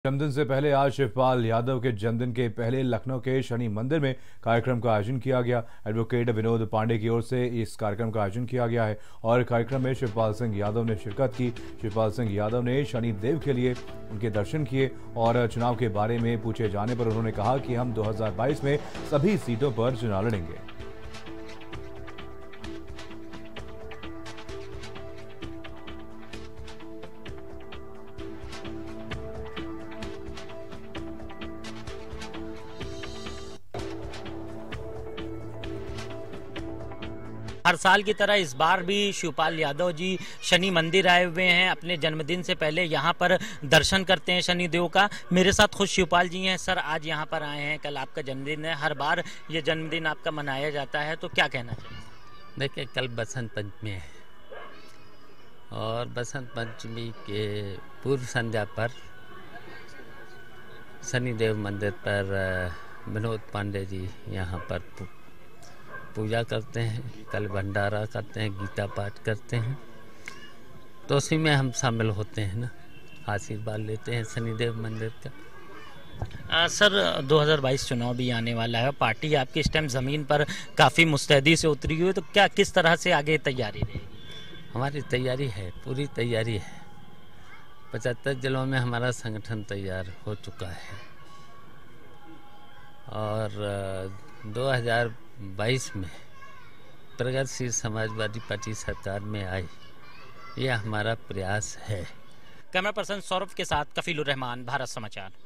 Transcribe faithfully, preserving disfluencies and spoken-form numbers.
जन्मदिन से पहले आज शिवपाल यादव के जन्मदिन के पहले लखनऊ के शनि मंदिर में कार्यक्रम का आयोजन किया गया। एडवोकेट विनोद पांडे की ओर से इस कार्यक्रम का आयोजन किया गया है और कार्यक्रम में शिवपाल सिंह यादव ने शिरकत की। शिवपाल सिंह यादव ने शनि देव के लिए उनके दर्शन किए और चुनाव के बारे में पूछे जाने पर उन्होंने कहा कि हम दो हजार बाईस में सभी सीटों पर चुनाव लड़ेंगे। हर साल की तरह इस बार भी शिवपाल यादव जी शनि मंदिर आए हुए हैं। अपने जन्मदिन से पहले यहाँ पर दर्शन करते हैं शनि देव का। मेरे साथ खुद शिवपाल जी हैं। सर, आज यहाँ पर आए हैं, कल आपका जन्मदिन है। हर बार ये जन्मदिन आपका मनाया जाता है, तो क्या कहना चाहिए? देखिए, कल बसंत पंचमी है और बसंत पंचमी के पूर्व संध्या पर शनि देव मंदिर पर विनोद पांडे जी यहाँ पर पूजा करते हैं, कल भंडारा करते हैं, गीता पाठ करते हैं, तो उसी में हम शामिल होते हैं ना, आशीर्वाद लेते हैं शनिदेव मंदिर का। आ, सर, दो हज़ार बाईस चुनाव भी आने वाला है। पार्टी आपकी इस टाइम ज़मीन पर काफ़ी मुस्तैदी से उतरी हुई है, तो क्या किस तरह से आगे तैयारी रहेगी? हमारी तैयारी है, पूरी तैयारी है। पचहत्तर जिलों में हमारा संगठन तैयार हो चुका है और दो हज़ार बाईस में प्रगतिशील समाजवादी पार्टी सरकार में आई, यह हमारा प्रयास है। कैमरा पर्सन सौरभ के साथ कफीलुर रहमान, भारत समाचार।